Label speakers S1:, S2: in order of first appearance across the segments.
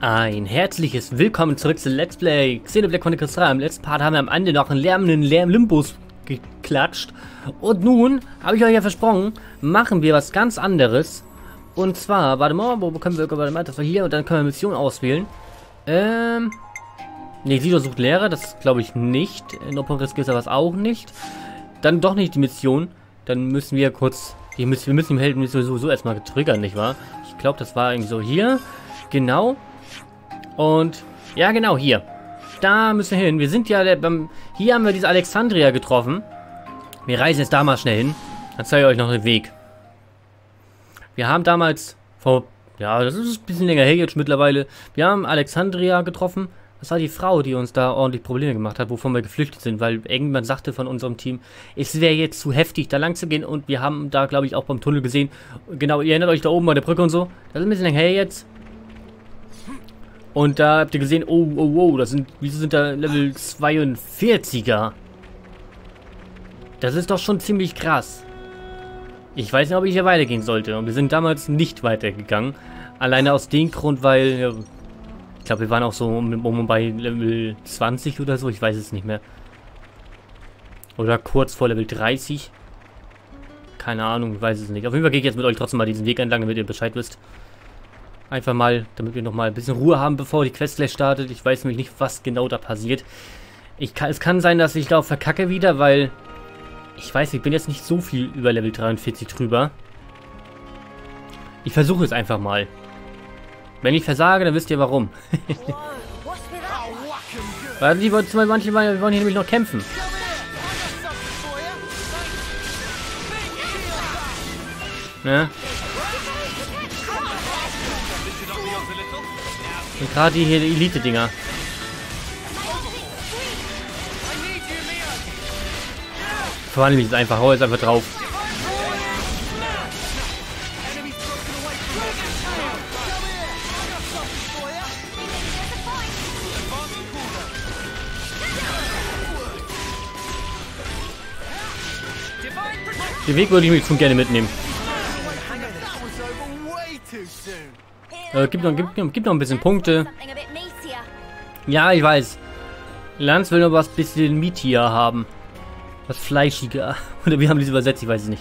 S1: Ein herzliches Willkommen zurück zu Let's Play Xenoblade Chronicles 3. Im letzten Part haben wir am Ende noch einen lärmenden Limbus geklatscht. Und nun, habe ich euch ja versprochen, machen wir was ganz anderes. Und zwar, warte mal, wo können wir, warte mal, das war hier und dann können wir Mission auswählen. Ne, Sido sucht Lehrer, das glaube ich nicht. No Progress Skills aber auch nicht. Dann doch nicht die Mission. Dann müssen wir kurz, wir müssen den Helden sowieso erstmal triggern, nicht wahr? Ich glaube, das war irgendwie so hier. Genau. Und, ja genau, hier. Da müssen wir hin. Wir sind ja, hier haben wir diese Alexandria getroffen. Wir reisen jetzt da mal schnell hin. Dann zeige ich euch noch den Weg. Wir haben damals, ja, das ist ein bisschen länger her jetzt mittlerweile. Wir haben Alexandria getroffen. Das war die Frau, die uns da ordentlich Probleme gemacht hat, wovon wir geflüchtet sind, weil irgendwann sagte von unserem Team, es wäre jetzt zu heftig, da lang zu gehen. Und wir haben da, glaube ich, auch beim Tunnel gesehen. Genau, ihr erinnert euch da oben bei der Brücke und so. Das ist ein bisschen länger her jetzt. Und da habt ihr gesehen, oh, das sind, wieso sind da Level 42er? Das ist doch schon ziemlich krass. Ich weiß nicht, ob ich hier weitergehen sollte. Und wir sind damals nicht weitergegangen. Alleine aus dem Grund, weil, ja, ich glaube, wir waren auch so bei Level 20 oder so. Ich weiß es nicht mehr. Oder kurz vor Level 30. Keine Ahnung, ich weiß es nicht. Auf jeden Fall gehe ich jetzt mit euch trotzdem mal diesen Weg entlang, damit ihr Bescheid wisst. Einfach mal, damit wir noch mal ein bisschen Ruhe haben, bevor die Quest gleich startet. Ich weiß nämlich nicht, was genau da passiert. Es kann sein, dass ich da auch verkacke wieder, weil ich weiß, ich bin jetzt nicht so viel über Level 43 drüber. Ich versuche es einfach mal. Wenn ich versage, dann wisst ihr warum. Weil die wollen manche wollen hier nämlich noch kämpfen. Ne? Und gerade die hier Elite-Dinger. Verwandle mich jetzt einfach, hau jetzt einfach drauf. Den Weg würde ich mich schon gerne mitnehmen. Gibt noch ein bisschen Punkte. Ja, ich weiß. Lanz will noch was bisschen meatier haben. Was fleischiger. Oder wir haben diese übersetzt, ich weiß es nicht.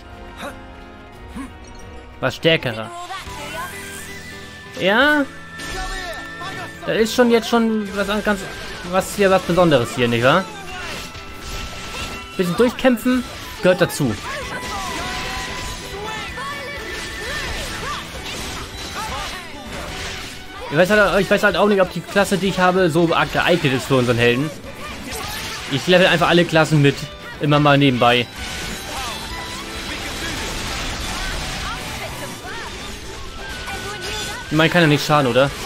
S1: Was stärkerer. Ja. Das ist schon jetzt schon was Besonderes hier, nicht wahr? Bisschen durchkämpfen gehört dazu. Ich weiß halt auch nicht, ob die Klasse, die ich habe, so geeignet ist für unseren Helden. Ich level einfach alle Klassen mit. Immer mal nebenbei. Ich meine, kann ja nicht schaden, oder?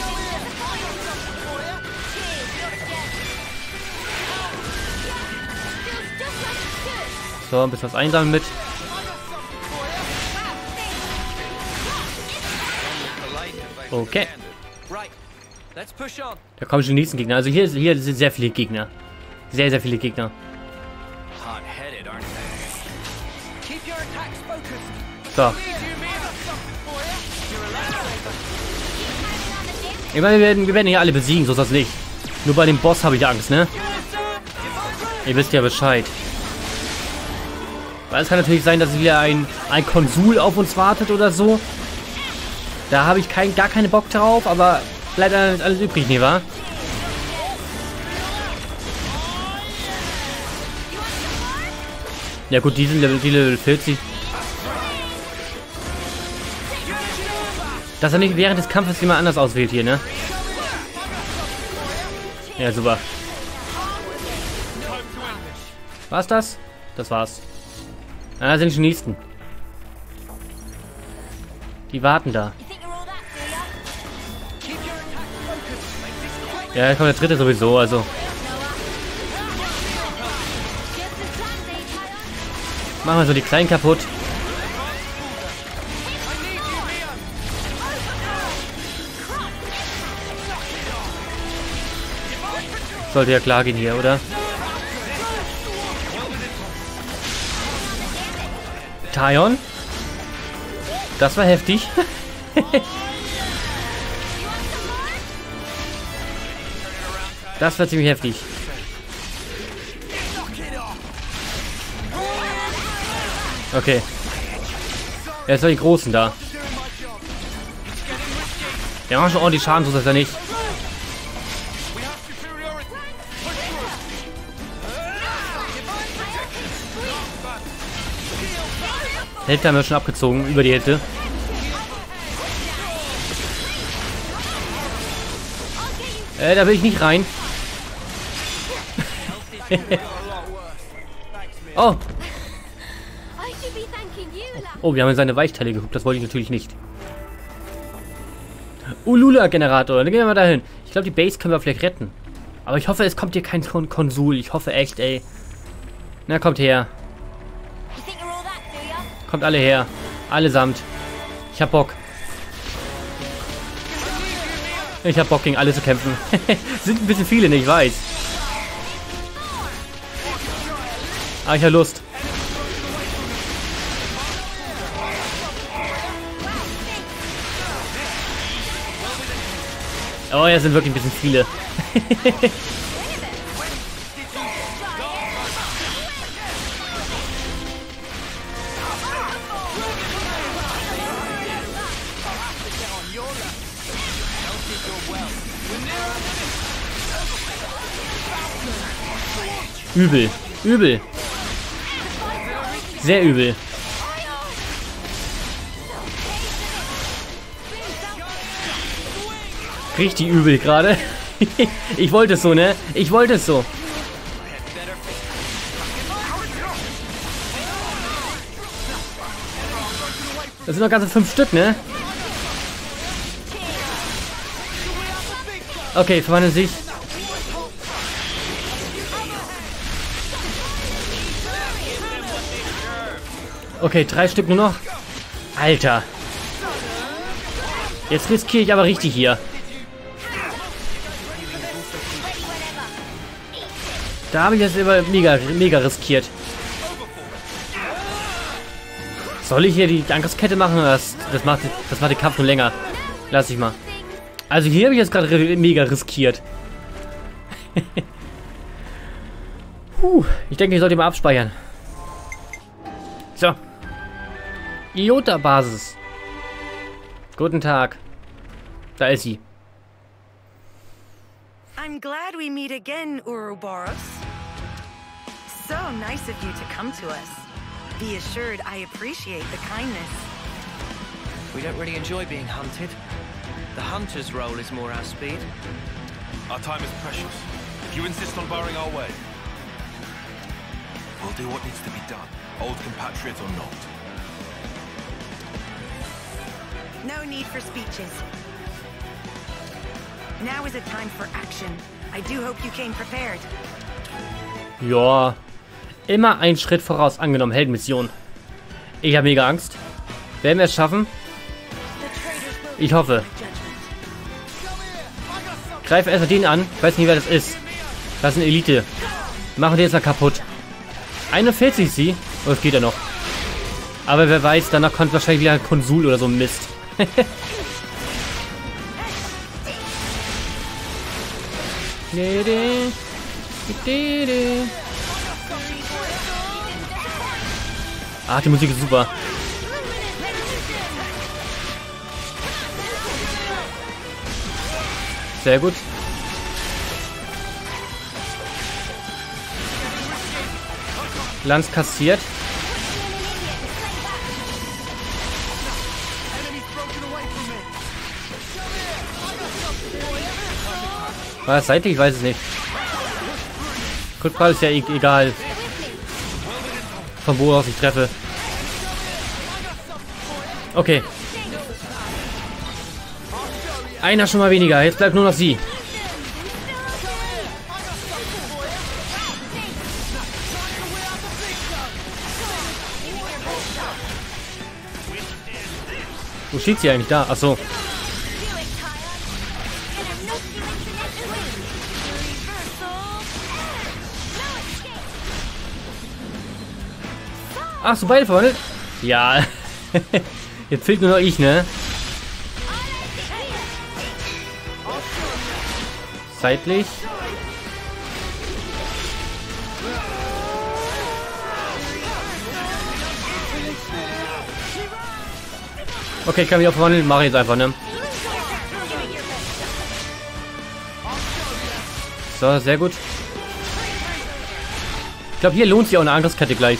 S1: So, ein bisschen was einsammeln mit. Okay. Da kommen schon die nächsten Gegner. Also hier sind sehr viele Gegner. Sehr, sehr viele Gegner. So. Ich meine, wir werden hier alle besiegen, so ist das nicht. Nur bei dem Boss habe ich Angst, ne? Ihr wisst ja Bescheid. Weil es kann natürlich sein, dass wieder ein Konsul auf uns wartet oder so. Da habe ich gar keine Bock drauf, aber bleibt alles übrig, nicht wahr? Ja gut, die sind Level 40. Dass er nicht während des Kampfes jemand anders auswählt hier, ne? Ja, super. War's das? Das war's. Ah, da sind die nächsten. Die warten da. Ja, da kommt der dritte sowieso, also. Machen wir so die Kleinen kaputt. Sollte ja klar gehen hier, oder? Taion? Das war heftig. Das wird ziemlich heftig. Okay. Jetzt sind die Großen da. Der macht schon ordentlich Schaden, so ist er nicht. Hälfte haben wir schon abgezogen, über die Hälfte. Da will ich nicht rein. Oh. Oh, wir haben in seine Weichteile geguckt, das wollte ich natürlich nicht. Ulula-Generator, dann gehen wir mal dahin. Ich glaube, die Base können wir vielleicht retten. Aber ich hoffe, es kommt hier kein Konsul. Ich hoffe echt, ey. Na, kommt her. Kommt alle her. Allesamt. Ich hab Bock. Ich hab Bock, gegen alle zu kämpfen. Sind ein bisschen viele, ne? Ich weiß. Aber ich hab Lust. Oh, ja, sind wirklich ein bisschen viele. Übel. Übel. Sehr übel. Richtig übel gerade. Ich wollte es so, ne? Ich wollte es so. Das sind noch ganze 5 Stück, ne? Okay, verwandeln sich. Okay, 3 Stück nur noch. Alter. Jetzt riskiere ich aber richtig hier. Da habe ich jetzt immer mega riskiert. Soll ich hier die Angriffskette machen? Das macht den Kampf nur länger. Lass ich mal. Also hier habe ich jetzt gerade mega riskiert. Ich denke, ich sollte mal abspeichern. So. Iota-Basis. Guten Tag. Da ist sie.
S2: I'm glad we meet again, Ouroboros. So nice of you to come to us. Be assured I appreciate the kindness.
S3: We don't really enjoy being hunted. The hunter's role is more our speed.
S4: Our time is precious. If you insist on barring our way, we'll do what needs to be done, old compatriot or not.
S2: No need for speeches. Now is a time for action. I do hope you came prepared.
S1: Ja, immer einen Schritt voraus angenommen. Heldenmission. Ich habe mega Angst. Werden wir es schaffen? Ich hoffe. Greife erstmal den an. Ich weiß nicht, wer das ist. Das ist eine Elite. Machen die jetzt mal kaputt. 41 sie. Oh, das geht ja noch. Aber wer weiß, danach kommt wahrscheinlich wieder ein Konsul oder so ein Mist. Ach, die Musik ist super. Sehr gut. Lanz kassiert. War das seitlich? Ich weiß es nicht. Rückfall ist ja egal. Von wo aus ich treffe. Okay. Einer schon mal weniger. Jetzt bleibt nur noch sie. Wo steht sie eigentlich da? Ach so. Ach so, beide verwandelt? Ja. Jetzt fehlt nur noch ich, ne? Seitlich. Okay, ich kann mich auch verwandeln. Mache ich jetzt einfach, ne? So, sehr gut. Ich glaube, hier lohnt sich auch eine Angriffskette gleich.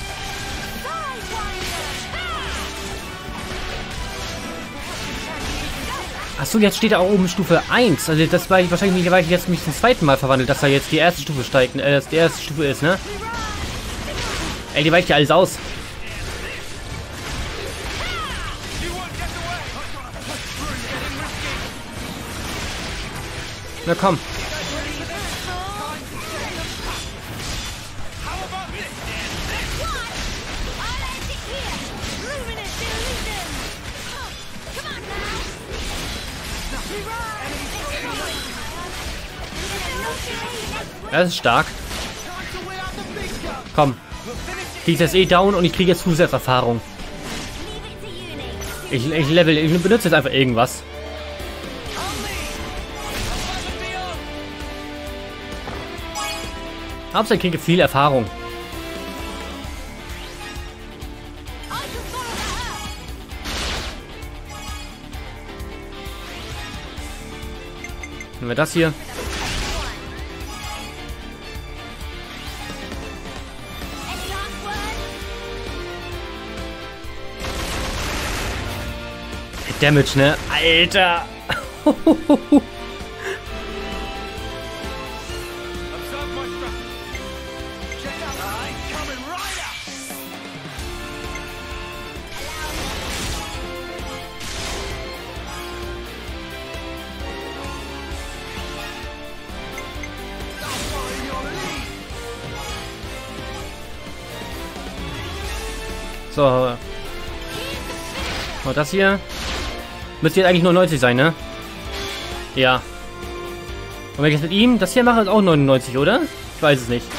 S1: Achso, jetzt steht da auch oben Stufe 1. Also das war wahrscheinlich nicht, weil ich jetzt mich zum zweiten Mal verwandelt, dass da jetzt die erste Stufe steigt, dass die erste Stufe ist, ne? Ey, die weicht ja alles aus. Na komm. Das ist stark. Komm. Die ist jetzt eh down und ich kriege jetzt Zusatzerfahrung. Ich benutze jetzt einfach irgendwas. Hauptsache ich kriege viel Erfahrung. Nehmen wir das hier. Damage, ne? Alter! So. Und das hier. Müsste jetzt eigentlich nur 90 sein, ne? Ja. Und wenn ich jetzt mit ihm das hier mache, ist auch 99, oder? Ich weiß es nicht.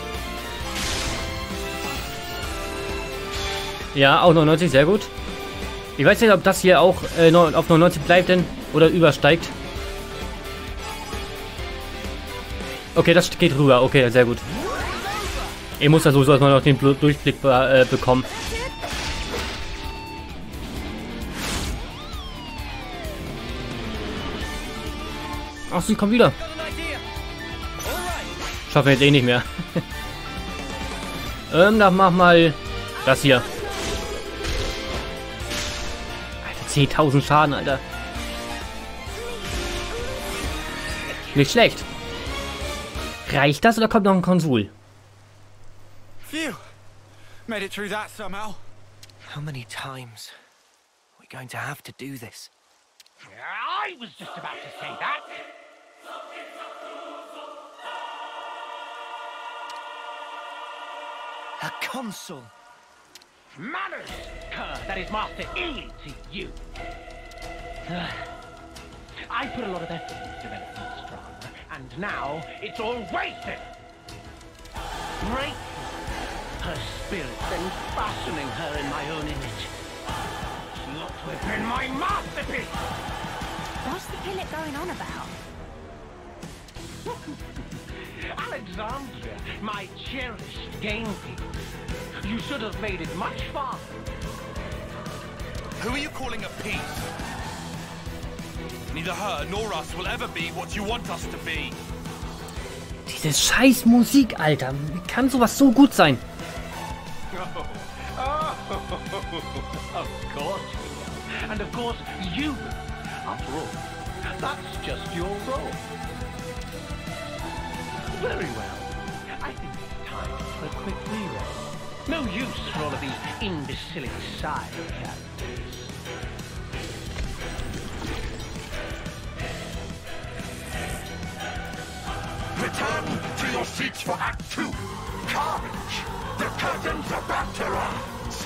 S1: Ja, auch 99, sehr gut. Ich weiß nicht, ob das hier auch auf 99 bleibt denn oder übersteigt. Okay, das geht rüber. Okay, sehr gut. Ich muss da sowieso erstmal noch den Durchblick bekommen. Ach, sie kommt wieder. Schaffen wir jetzt eh nicht mehr. Dann mach mal das hier. Alter, 10.000 Schaden, Alter. Nicht schlecht. Reicht das oder kommt noch ein Konsul?
S5: Phew. Made it through that somehow.
S3: How many times are we going to have to do this?
S6: I was just about to say that.
S3: A consul.
S6: Manners! That is Master E to you. I put a lot of effort into developing Strahd, and now it's all wasted. Breaking her spirit, then fashioning her in my own image. She ought to have been my masterpiece.
S7: What's the Pilot going on about?
S6: Alexandria, my cherished game piece. You should have made it much faster.
S4: Who are you calling a piece? Neither her nor us will ever be what you want us to be.
S1: Diese scheiß Musik, Alter. Wie kann sowas so gut sein?
S6: Of course you will. And of course you will. After all, that's just your role. Very well. I think it's time for a quick rewrite. No use for all of these imbecilic side characters.
S5: Return to your seats for Act 2. Carnage! The curtains are about to rise.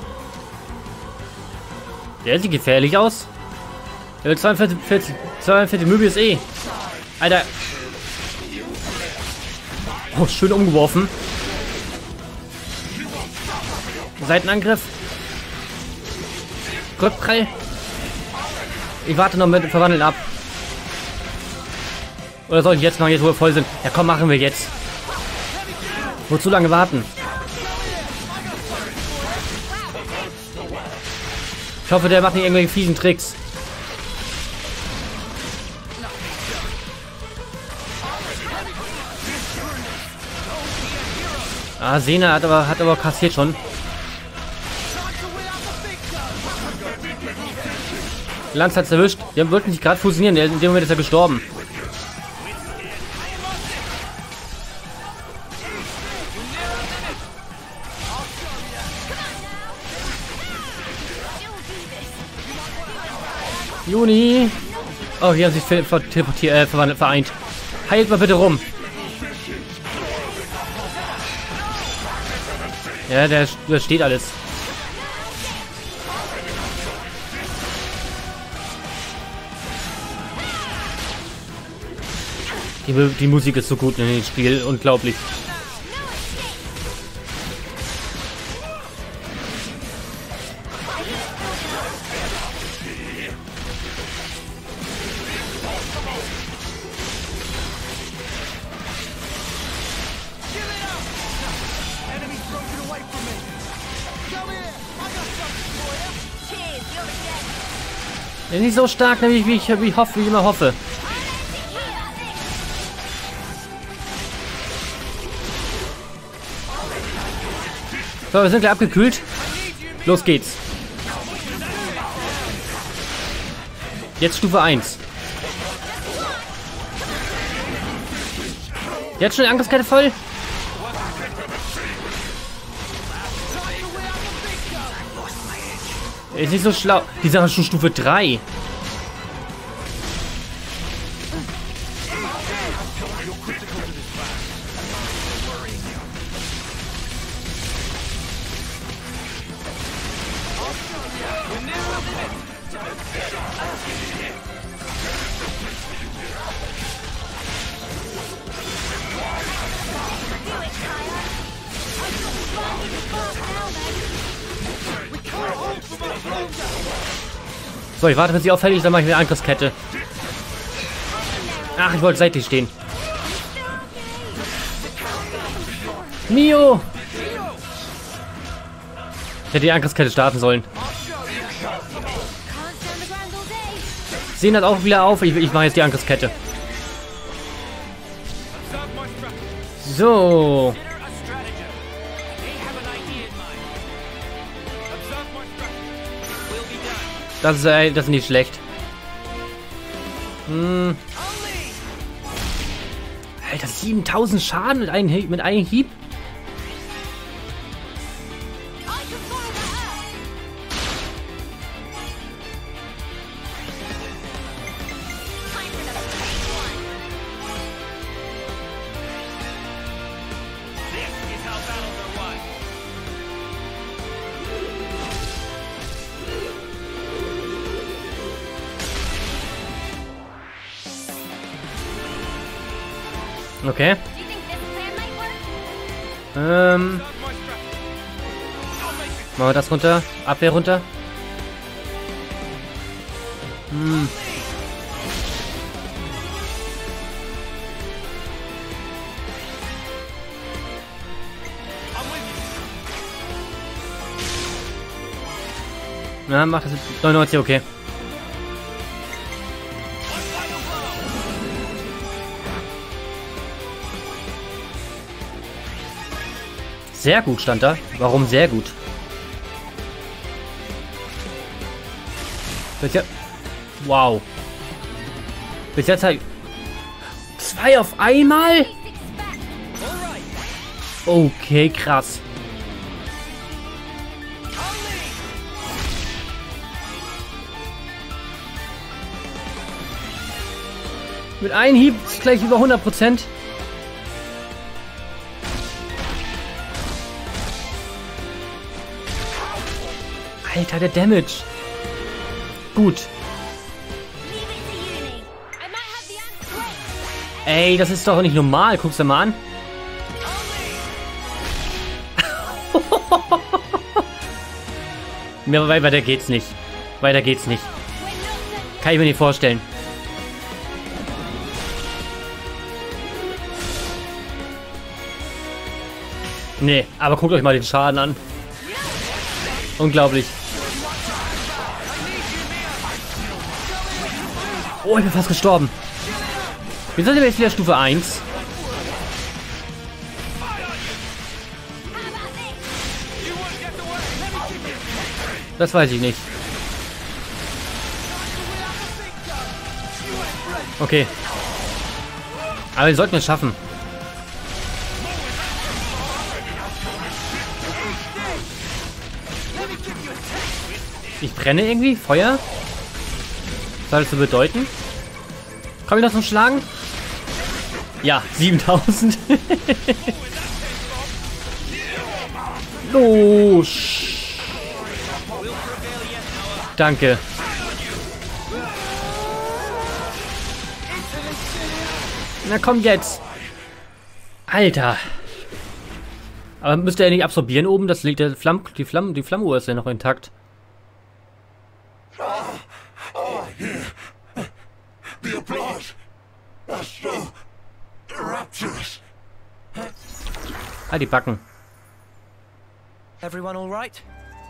S1: Der sieht gefährlich aus. Level 42 Möbius E. Alter. Oh, schön umgeworfen. Seitenangriff. Rückprall. Ich warte noch mit dem Verwandeln ab. Oder soll ich jetzt machen, jetzt wo wir voll sind? Ja komm, machen wir jetzt. Wozu lange warten? Ich hoffe, der macht nicht irgendwelche fiesen Tricks. Ah, Sena hat aber kassiert schon. Lanz hat's erwischt. Die wollten sich gerade fusionieren. In dem Moment ist er gestorben. Juni. Oh, hier haben sich vereint. Heilt mal bitte rum. Ja, der steht alles. Die Musik ist so gut in dem Spiel. Unglaublich. Er ist nicht so stark, wie ich immer hoffe. So, wir sind gleich abgekühlt. Los geht's. Jetzt Stufe 1. Jetzt schon die Angriffskette voll. Ist nicht so schlau. Die Sache ist schon Stufe 3. So, ich warte, bis sie auffällig ist, dann mache ich eine Angriffskette. Ach, ich wollte seitlich stehen. Mio! Ich hätte die Angriffskette starten sollen. Sehen das auch wieder auf. Ich mache jetzt die Angriffskette. So. Das ist nicht schlecht. Alter, 7000 Schaden mit einem Hieb. Okay. Machen wir das runter. Abwehr runter. Na, macht das 99, okay. Sehr gut stand da. Warum sehr gut? Bis jetzt... Wow. Bis jetzt halt... 2 auf einmal? Okay, krass. Mit einem Hieb ist gleich über 100%. Alter, der Damage. Gut. Ey, das ist doch nicht normal. Guck's dir mal an. Mehr weiter geht's nicht. Weiter geht's nicht. Kann ich mir nicht vorstellen. Nee, aber guckt euch mal den Schaden an. Unglaublich. Oh, ich bin fast gestorben. Wir sind jetzt wieder Stufe 1. Das weiß ich nicht. Okay. Aber wir sollten es schaffen. Ich brenne irgendwie? Feuer? Was soll das so bedeuten? Komm ich noch zum Schlagen? Ja, 7000. Los! Danke. Na komm jetzt. Alter. Aber müsste er nicht absorbieren oben? Das liegt der die Flammuhr ist ja noch intakt.
S5: The applause. That's so rapturous.
S1: Halt die Backen.
S3: Everyone all right?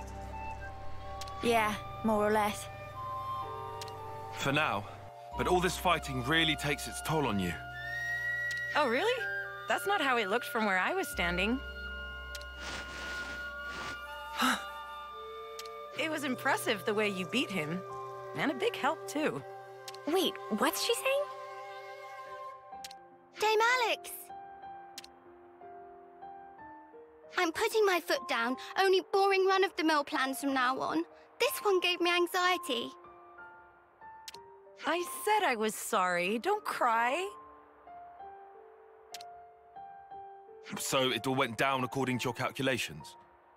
S7: Yeah, more or less.
S4: For now. But all this fighting really takes its toll on you.
S2: Oh, really? That's not how it looked from where I was standing. It was impressive the way you beat him. And a big help, too.
S7: Wait, what's she saying? Dame Alex! I'm putting my foot down. Only boring run-of-the-mill plans from now on. This one gave me anxiety.
S2: I said I was sorry. Don't cry.
S4: So it all went down according to your calculations?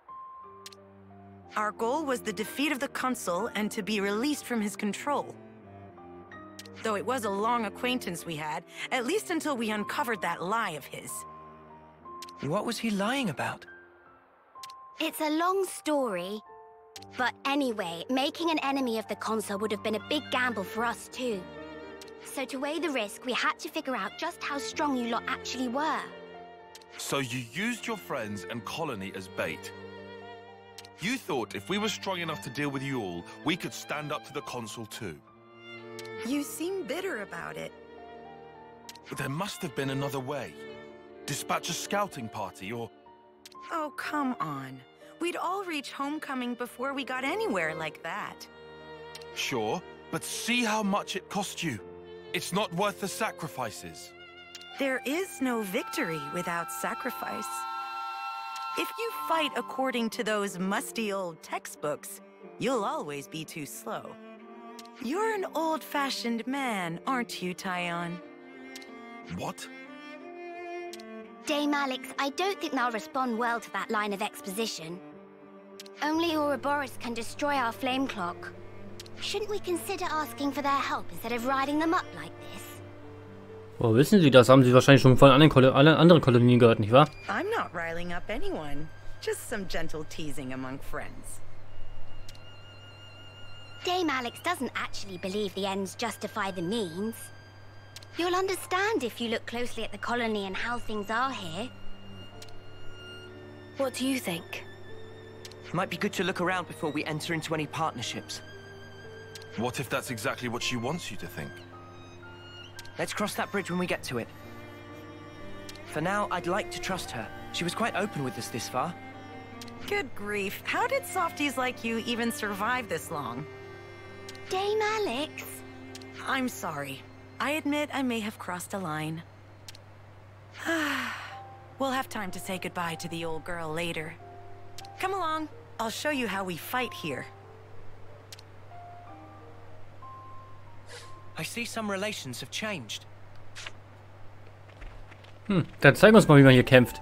S2: Our goal was the defeat of the Consul and to be released from his control. Though it was a long acquaintance we had, at least until we uncovered that lie of his.
S3: What was he lying about?
S7: It's a long story. But anyway, making an enemy of the Consul would have been a big gamble for us too. So to weigh the risk, we had to figure out just how strong you lot actually were.
S4: So you used your friends and colony as bait. You thought if we were strong enough to deal with you all, we could stand up to the Consul too.
S2: You seem bitter about it.
S4: But there must have been another way. Dispatch a scouting party or...
S2: Oh, come on. We'd all reach homecoming before we got anywhere like that.
S4: Sure, but see how much it cost you. It's not worth the sacrifices.
S2: There is no victory without sacrifice. If you fight according to those musty old textbooks, you'll always be too slow. You're an old-fashioned man, aren't you, Tyon?
S4: What?
S7: Dame Alex, I don't think they'll respond well to that line of exposition. Only Ouroboros can destroy our flame clock. Shouldn't we consider asking for their help instead of riding them up like this?
S1: Wo wissen Sie das? Haben Sie wahrscheinlich schon von anderen Kolonien gehört, nicht wahr?
S2: I'm not riling up anyone. Just some gentle teasing among friends.
S7: Dame Alex doesn't actually believe the ends justify the means. You'll understand if you look closely at the colony and how things are here.
S8: What do you think?
S3: Might be good to look around before we enter into any partnerships.
S4: What if that's exactly what she wants you to think?
S3: Let's cross that bridge when we get to it. For now, I'd like to trust her. She was quite open with us this far.
S2: Good grief. How did softies like you even survive this long?
S7: Dame Alex?
S2: I'm sorry. I admit I may have crossed a line. We'll have time to say goodbye to the old girl later. Come along. I'll show you how we fight here.
S3: I see some relations have changed.
S1: Dann zeigen wir uns mal, wie man hier kämpft.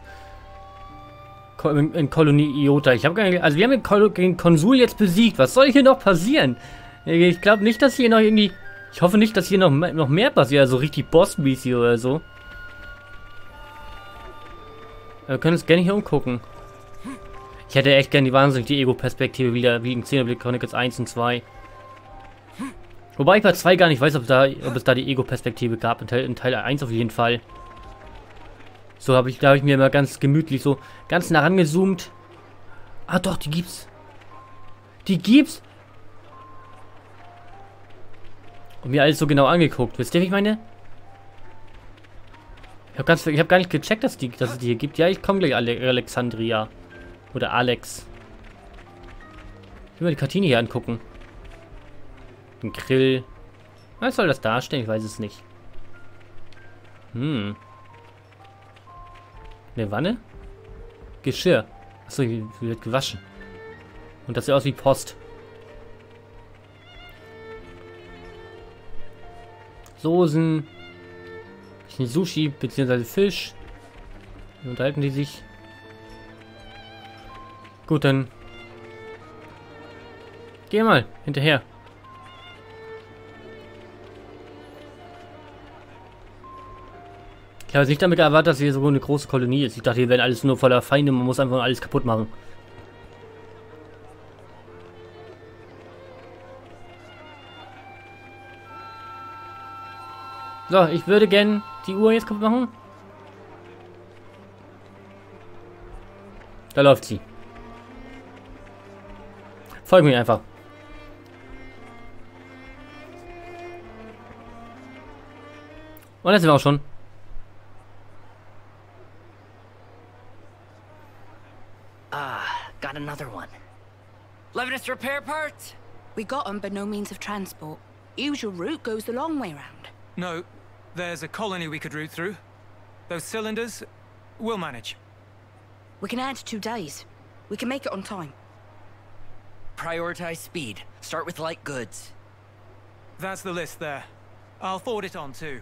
S1: In Kolonie Iota. Ich habe gar nicht... Also wir haben den Konsul jetzt besiegt. Was soll hier noch passieren? Ich glaube nicht, dass hier noch irgendwie... Ich hoffe nicht, dass hier noch mehr passiert. Also richtig Boss-mäßig oder so. Wir können uns gerne hier umgucken. Ich hätte echt gerne die Ego-Perspektive wieder, wie in Xenoblade Chronicles 1 und 2. Wobei ich bei 2 gar nicht weiß, ob es da die Ego-Perspektive gab. In Teil 1 auf jeden Fall. So da habe ich mir mal ganz gemütlich so ganz nah rangezoomt. Ah doch, die gibt's. Die gibt's. Und mir alles so genau angeguckt. Wisst ihr, wie ich meine? Ich hab gar nicht gecheckt, dass es die hier gibt. Ja, ich komme gleich, Alexandria. Oder Alex. Ich will mal die Kartine hier angucken. Ein Grill. Was soll das darstellen? Ich weiß es nicht. Eine Wanne? Geschirr. Achso, hier wird gewaschen. Und das sieht aus wie Post. Soßen. Sushi bzw. Fisch. Wie unterhalten die sich? Gut, dann geh mal hinterher. Ich habe nicht damit erwartet, dass hier so eine große Kolonie ist. Ich dachte, hier wären alles nur voller Feinde. Man muss einfach alles kaputt machen. So, ich würde gerne die Uhr jetzt kaputt machen. Da läuft sie. Folg mir einfach. Und das sind wir auch schon.
S3: Got another one. Levinus repair parts?
S8: We got them, but no means of transport. Usual route goes the long way round.
S9: No, there's a colony we could route through. Those cylinders, we'll manage.
S8: We can add 2 days. We can make it on time.
S3: Prioritize speed. Start with light goods.
S9: That's the list there. I'll forward it on too.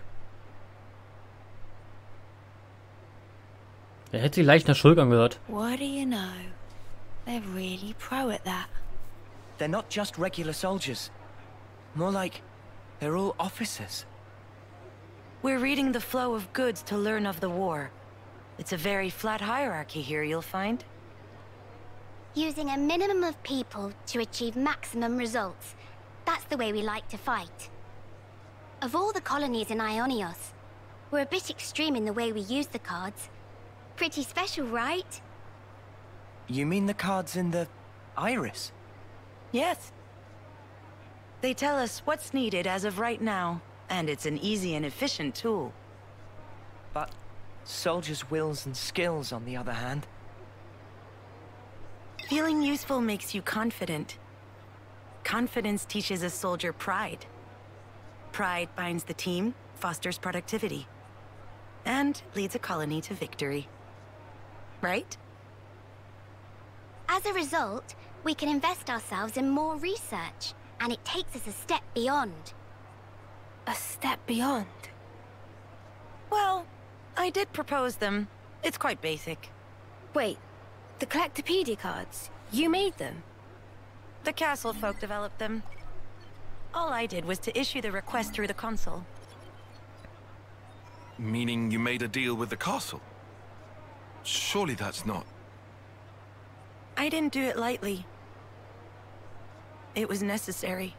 S1: Er hätte sich leicht nach Schulk angehört.
S7: What do you know? They're really pro at that.
S3: They're not just regular soldiers. More like they're all officers.
S2: We're reading the flow of goods to learn of the war. It's a very flat hierarchy here, you'll find.
S7: Using a minimum of people to achieve maximum results. That's the way we like to fight. Of all the colonies in Ionios, we're a bit extreme in the way we use the cards. Pretty special, right?
S3: You mean the cards in the Iris?
S2: Yes. They tell us what's needed as of right now, and it's an easy and efficient tool.
S3: But soldiers' wills and skills, on the other hand.
S2: Feeling useful makes you confident. Confidence teaches a soldier pride. Pride binds the team, fosters productivity, and leads a colony to victory. Right?
S7: As a result, we can invest ourselves in more research, and it takes us a step beyond.
S8: A step beyond?
S2: Well, I did propose them. It's quite basic.
S8: Wait, the Collectopedia cards? You made them?
S2: The castle folk developed them. All I did was to issue the request through the console.
S4: Meaning you made a deal with the castle? Surely that's not...
S2: I didn't do it lightly. It was necessary.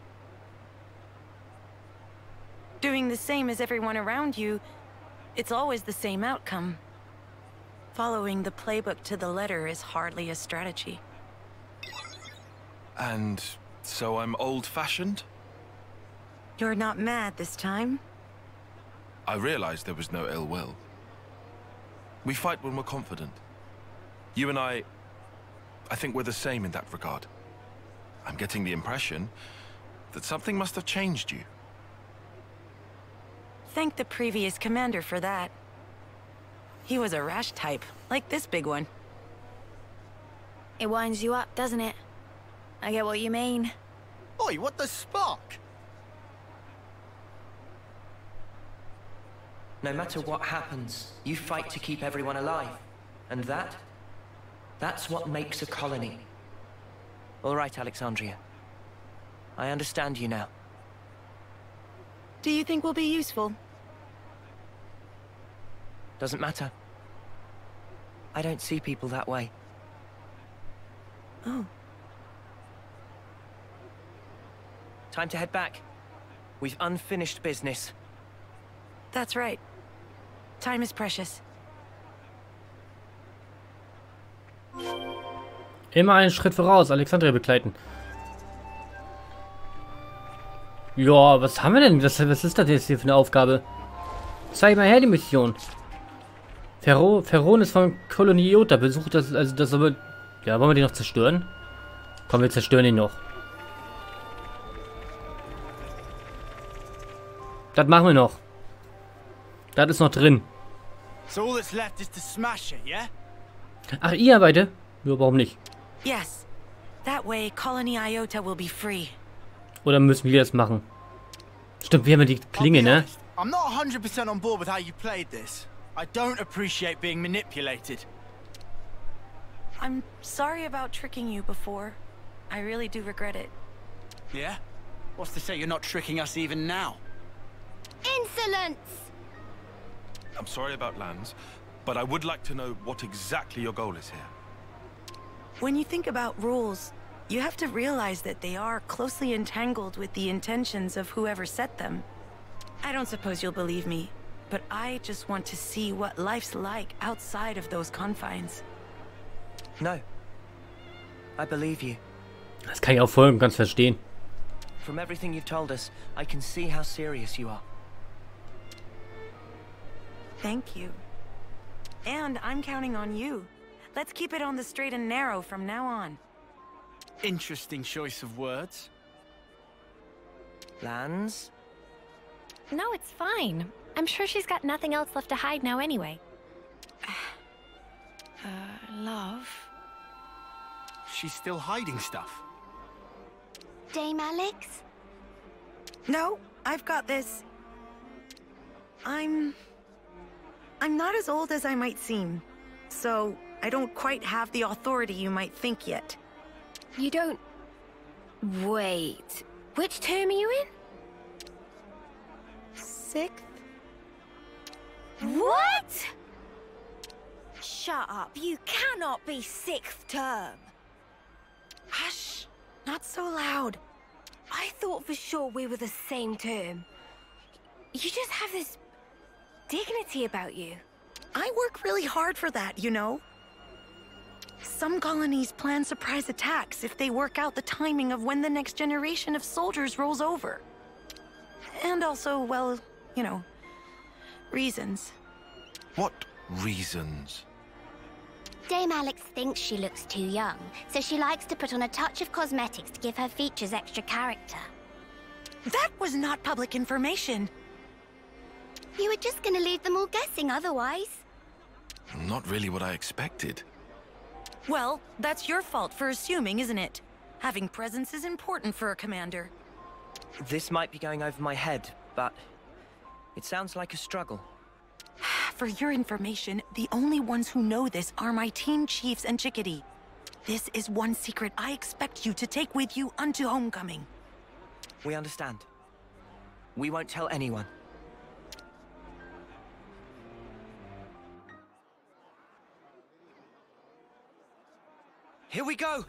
S2: Doing the same as everyone around you, it's always the same outcome. Following the playbook to the letter is hardly a strategy.
S4: And so I'm old-fashioned?
S2: You're not mad this time?
S4: I realized there was no ill will. We fight when we're confident. You and I think we're the same in that regard. I'm getting the impression that something must have changed you.
S2: Thank the previous commander for that. He was a rash type, like this big one.
S8: It winds you up, doesn't it? I get what you mean.
S5: Oi, what the spark?
S3: No matter what happens, you fight to keep everyone alive. And that's what makes a colony. All right, Alexandria. I understand you now.
S2: Do you think we'll be useful?
S3: Doesn't matter. I don't see people that way.
S2: Oh.
S3: Time to head back. We've unfinished business.
S2: That's right. Time is precious.
S1: Immer einen Schritt voraus, Alexandria begleiten. Ja, was haben wir denn? Was ist das jetzt hier für eine Aufgabe? Zeig mal her die Mission. Ferron ist von Kolonie Iota. Besucht das, also das aber... Ja, wollen wir die noch zerstören? Komm, wir zerstören ihn noch. Das machen wir noch. Das ist noch drin.
S10: So all that's left is to smash it, yeah?
S1: Ach, ihr beide? Ja, warum nicht?
S2: Yes. That way, Colony Iota will be free.
S1: Oder müssen wir das machen? Stimmt, wir haben ja die Klinge, ne?
S10: I'm not 100% on board with how you played this. I don't appreciate being manipulated.
S2: I'm sorry about tricking you before. I really do regret it.
S10: Yeah? What's to say you're not tricking us even now?
S7: Insolence!
S4: I'm sorry about Lands, but I would like to know what exactly your goal is here.
S2: When you think about rules, you have to realize that they are closely entangled with the intentions of whoever set them. I don't suppose you'll believe me, but I just want to see what life's like outside of those confines.
S3: No. I believe you.
S1: Das kann ich auch voll und ganz verstehen.
S3: From everything you've told us, I can see how serious you are.
S2: Thank you. And I'm counting on you. Let's keep it on the straight and narrow from now on.
S10: Interesting choice of words.
S3: Lands?
S11: No, it's fine. I'm sure she's got nothing else left to hide now anyway.
S8: Love?
S10: She's still hiding stuff.
S7: Dame Alex?
S2: No, I've got this. I'm not as old as I might seem, so I don't quite have the authority you might think yet.
S11: You don't... Wait. Which term are you in?
S2: 6th?
S11: What? Shut up. You cannot be 6th term.
S2: Hush! Not so loud.
S11: I thought for sure we were the same term. You just have this dignity about you.
S2: I work really hard for that, you know. Some colonies plan surprise attacks if they work out the timing of when the next generation of soldiers rolls over. And also, well, you know, reasons.
S4: What reasons?
S7: Dame Alex thinks she looks too young, so she likes to put on a touch of cosmetics to give her features extra character.
S2: That was not public information.
S7: You were just gonna leave them all guessing otherwise.
S4: Not really what I expected.
S2: Well, that's your fault for assuming, isn't it? Having presence is important for a commander.
S3: This might be going over my head, but it sounds like a struggle.
S2: For your information, the only ones who know this are my team chiefs and Chickadee. This is one secret I expect you to take with you unto homecoming.
S3: We understand. We won't tell anyone. Here we go!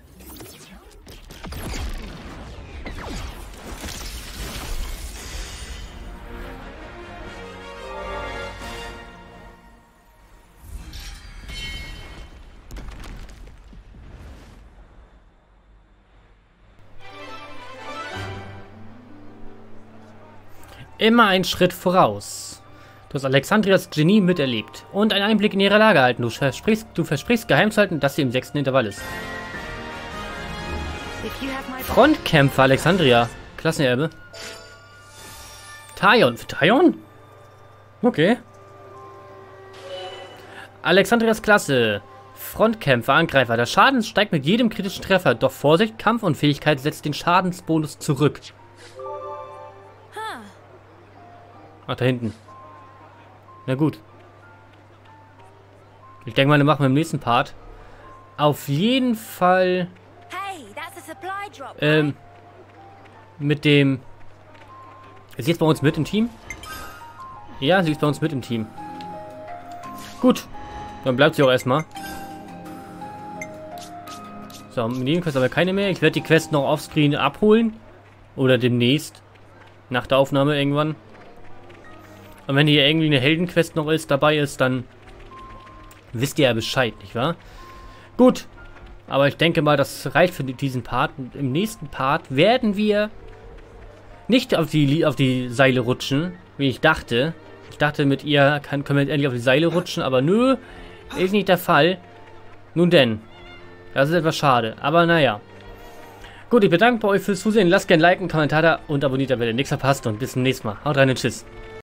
S1: Immer einen Schritt voraus. Du hast Alexandrias Genie miterlebt und einen Einblick in ihre Lage erhalten. Du versprichst geheim zu halten, dass sie im 6. Intervall ist. Frontkämpfer Alexandria. Klassenerbe. Taion. Taion? Okay. Alexandrias Klasse. Frontkämpfer, Angreifer. Der Schaden steigt mit jedem kritischen Treffer. Doch Vorsicht, Kampfunfähigkeit setzt den Schadensbonus zurück. Ach, da hinten. Na gut. Ich denke mal, das machen wir im nächsten Part. Auf jeden Fall... mit dem... Ist sie jetzt bei uns mit im Team? Ja, sie ist bei uns mit im Team. Gut. Dann bleibt sie auch erstmal. So, mit dem Quest aber keine mehr. Ich werde die Quest noch offscreen abholen. Oder demnächst. Nach der Aufnahme irgendwann. Und wenn hier irgendwie eine Heldenquest noch dabei ist, dann wisst ihr ja Bescheid, nicht wahr? Gut. Aber ich denke mal, das reicht für diesen Part. Und im nächsten Part werden wir nicht auf die Seile rutschen, wie ich dachte. Ich dachte, mit ihr können wir endlich auf die Seile rutschen, aber nö, ist nicht der Fall. Nun denn, das ist etwas schade, aber naja. Gut, ich bedanke euch fürs Zusehen. Lasst gerne ein Like, einen Kommentar da und abonniert, damit ihr nichts verpasst. Und bis zum nächsten Mal. Haut rein und tschüss.